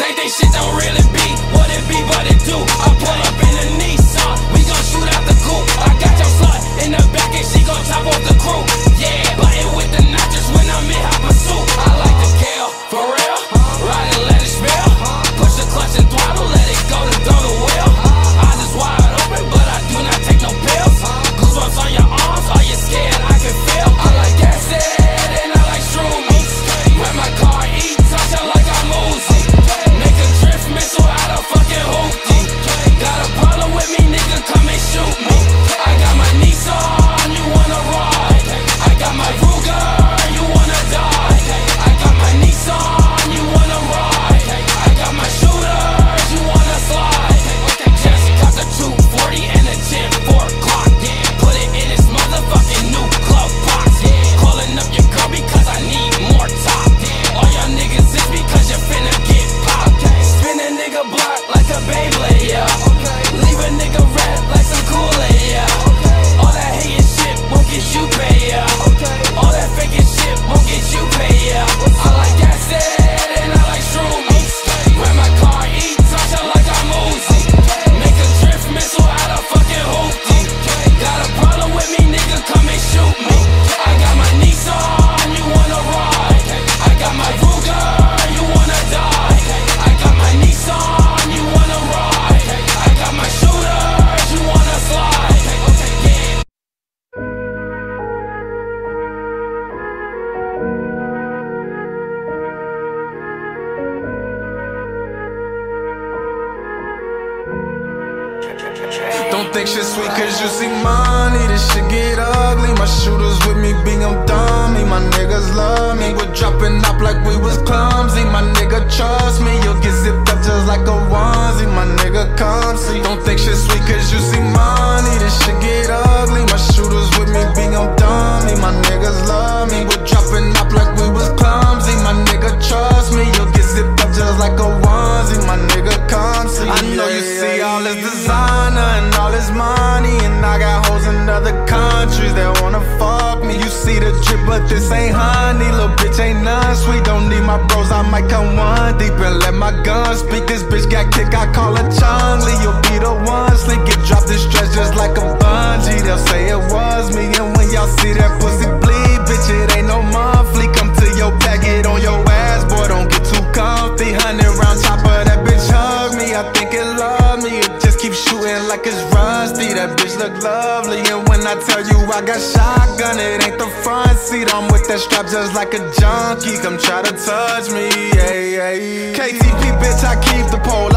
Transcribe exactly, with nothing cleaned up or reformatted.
They think shit don't really be what it be, but it do. I pull up in a Nissan, we gon' shoot out the coupe. I got your slut in the back and she gon' top off the crew. Yeah, button with the notches when I'm in hot pursuit. I like to kill, for real. Ride and let it spill. Push the clutch and throttle, let it go to throw the wheel. Eyes is wide open, but I do not take no pills. Goosebumps on your arms, are you scared? I can feel. I like acid and I like shroomies. When my car eat, touch it like I'm Uzi. Make a drift missile out of fucking hoopty. Got a problem with me, nigga, come and shoot me. I got my Nissan, you wanna ride? I got my Ruger, you wanna die? I got my Nissan, you wanna ride? I got my shooters, you wanna slide? Just got the two forty and a ten four Glock. Put it in this motherfucking new glove box. Calling up your girl because I need more top. All y'all niggas is because you finna get popped. Spin a nigga block like a Beyblade, yeah. Leave a nigga red like some Kool-Aid, yeah. All that hating shit won't get you paid, yeah. All that faking shit won't get you paid, yeah. I like acid and I like shroomies. When my car eat, touch it like I'm Uzi. Make a drift missile out of fucking hoopty. Got a problem with me, nigga, come and shoot me. I got my Nissan, you wanna ride? I got my Ruger, you wanna die? I got my Nissan, you wanna ride? I got my shooters, you wanna slide? Yeah. Don't think shit sweet cause you see money, this shit get ugly. My shooters with me, being I'm dummy. My niggas love me, we're dropping up like we was clumsy. My nigga trust me, you'll get zipped up just like a onesie. My nigga come see. Don't think shit sweet cause you see money, this shit get ugly. My shooters with me, being I'm dummy. My niggas love me, we're dropping up like we was clumsy. My nigga trust me, you'll get zipped up just like a onesie. My nigga come see. I know you see all this designer and all this money, and I got hoes in other countries that wanna fuck me. You see the drip, but this ain't honey. Little bitch ain't none sweet. Don't need my bros, I might come one deep and let my gun speak. This bitch got kicked, I call her Chung-Li. You'll be the one sleep, get dropped in stretch just like a bungee. They'll say it was me, and when y'all see that pussy bleed, bitch, it ain't no monthly. Come to your pack, get on your ass, boy, don't get too comfy. Hundred round chopper, that bitch hug me. I think it love me, it just keep shooting like it's rusty. That bitch look lovely, and when I tell you I got shotgun, it ain't the front seat. I'm with that strap just like a junkie. Come try to touch me, yeah, yeah. K T P, bitch, I keep the pole